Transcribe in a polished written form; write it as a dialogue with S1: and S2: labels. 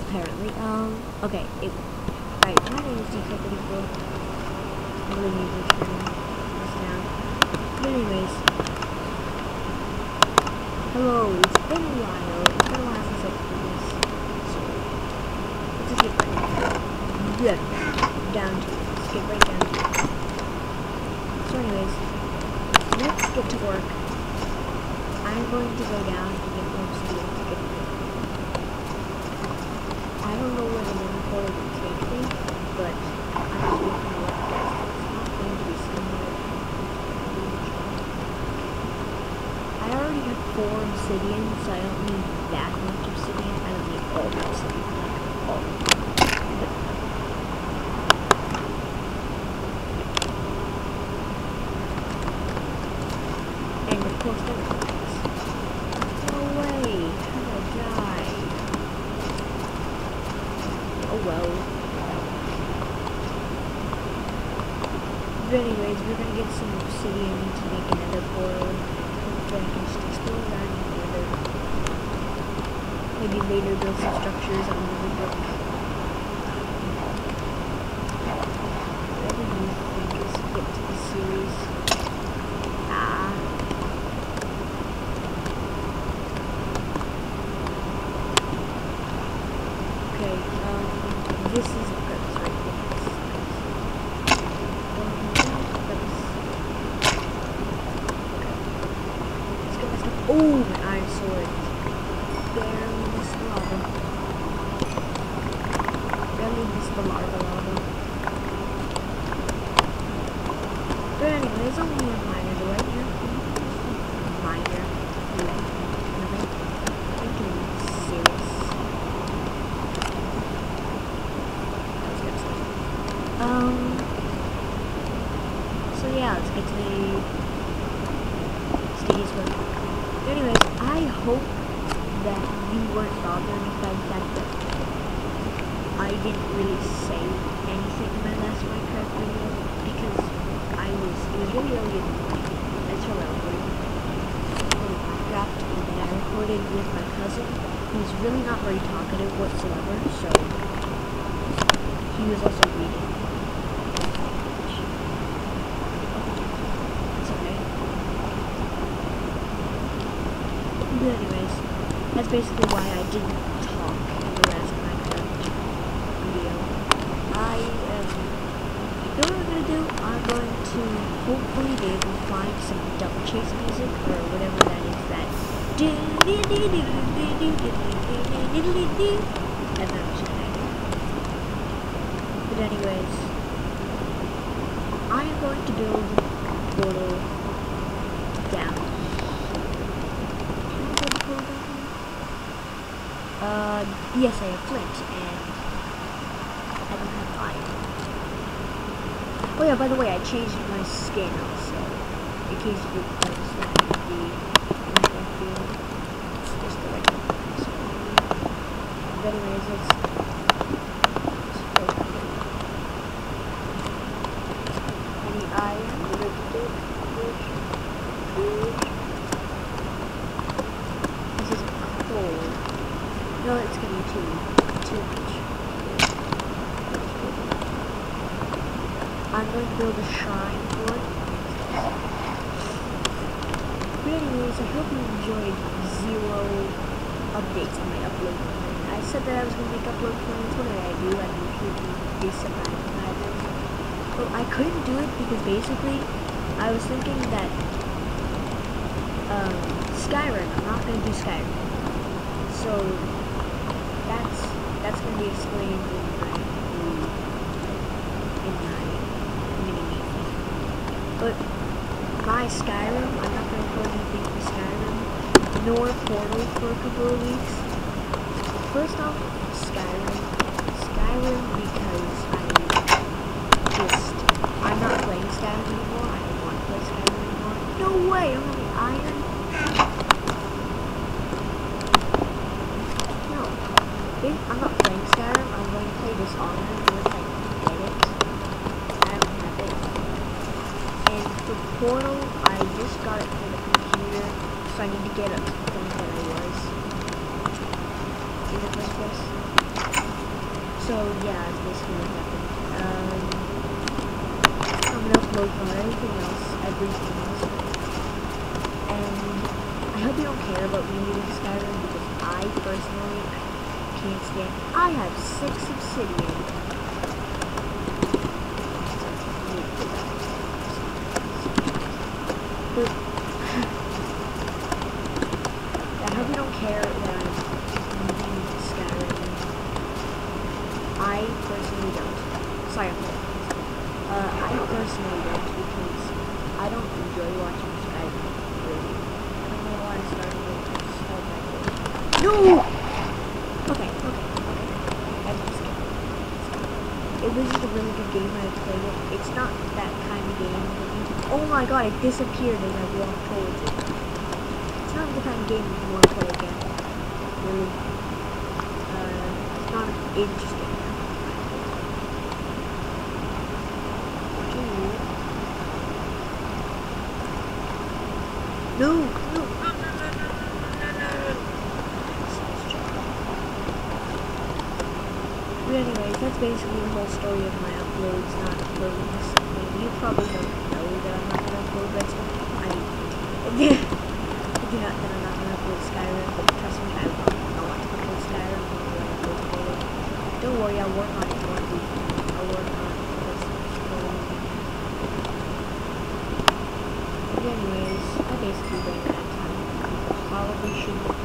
S1: apparently. Okay. Right, my name is DK34. I'm really need to turn this down. But anyways, hello. It's been a while. It's been a while since I've done this. So let's just get down to it. Let's get right down to it. So anyways, let's get to work. I'm going to go down and get more steel to get it. I don't know where the main portal will take me, but I'm just looking at what guys. It's not going to be somewhere. I already have 4 obsidian, so I don't need that much obsidian. I don't need all the obsidian. Like, all of it. And of course, there's no way! How did I die? Oh well. But anyways, we're gonna get some obsidian to make another portal. Then I can just explore that further. Maybe later build some structures on the book. Whatever you think is fit to the series. Okay, this is Crevice right here. Let's get my stuff. Oh, my iron sword. Barely missed the lava. Barely missed the lava. But anyway, it's only a minor delay here. Minor delay. Nothing. Thinking serious. So yeah, let's get to the stage one. Anyways, I hope that you weren't bothered by the fact that I didn't really say anything in my last Minecraft video, because it was really early in the morning. That's how I recorded Minecraft, and then I recorded with my cousin, who's really not very talkative whatsoever, so he was also reading. But anyways, that's basically why I didn't talk in the last Minecraft video. You know what I'm gonna do? I'm going to hopefully be able to find some double chase music, or whatever that is, that and then I'm just gonna do. But anyways, I am going to build a portal down. Yes, I have flint, and I don't have iron. Oh yeah, by the way, I changed my skin also, in case you didn't notice that. It's just the regular skin. But anyways, let's any iron? This is coal. No, it's gonna be too much. I'm going to build a shrine for it. But anyways, I hope you enjoyed 0 updates on my upload plan. I said that I was going to make upload plans. What did I do? I completely disapproved them. Well, I couldn't do it because basically I was thinking that Skyrim, I'm not going to do Skyrim. So that's going to be explained in my mini. But my Skyrim, I'm not going to put anything for Skyrim, nor Portal for a couple of weeks. First off, Skyrim because I'm not playing Skyrim anymore. I don't want to play Skyrim anymore. No way, I'm having iron. I'm not playing Skyrim, I'm going to play Dishonored once I get it. I don't have it. And for Portal, I just got it for the computer, so I need to get it from that I was in the first place. So yeah, that's basically what happened. I'm gonna upload for everything else. And I hope you don't care about me using Skyrim because I personally can't stand. I have 6 obsidian. But I hope you don't care that I'm using Skyrim. I personally don't. Sorry, I'm kidding. I personally don't because I don't enjoy watching Skyrim. Really. I don't know why I started with this. No! Okay. I'm just kidding. It was just a really good game when I played it. It's not that kind of game that you... Oh my god, it disappeared as I walked towards it. It's not the kind of game you want to play again. Really. It's not interesting. No. But anyways, that's basically the whole story of my uploads, not uploading this thing. You probably don't know that I'm not gonna upload Redstone. I do not that I'm not gonna upload Skyrim, but trust me, I will not upload Skyrim. Don't worry, I'll work on it one week. I'll work on this. Anyways, I basically ran out of time. Probably shouldn't